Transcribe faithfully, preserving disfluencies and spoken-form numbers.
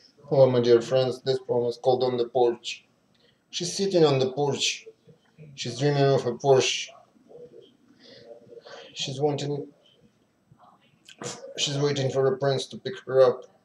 Hello, my dear friends. This poem is called On the Porch. She's sitting on the porch. She's dreaming of a Porsche. She's wanting. She's waiting for a prince to pick her up.